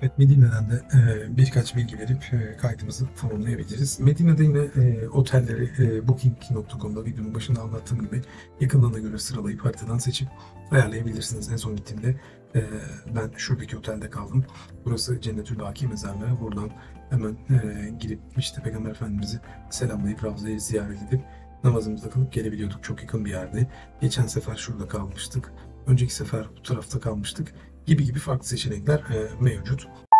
Evet, Medine'den de birkaç bilgi verip kaydımızı tamamlayabiliriz. Medine'de yine otelleri Booking.com'da videonun başında anlattığım gibi yakınlarına göre sıralayıp haritadan seçip ayarlayabilirsiniz. En son gittiğimde ben şuradaki otelde kaldım. Burası Cennetül Baki Mezarlığı. Buradan hemen gidip işte Peygamber Efendimiz'i selamlayıp Ravza'yı ziyaret edip namazımızı kılıp gelebiliyorduk. Çok yakın bir yerde. Geçen sefer şurada kalmıştık. Önceki sefer bu tarafta kalmıştık gibi gibi farklı seçenekler mevcut.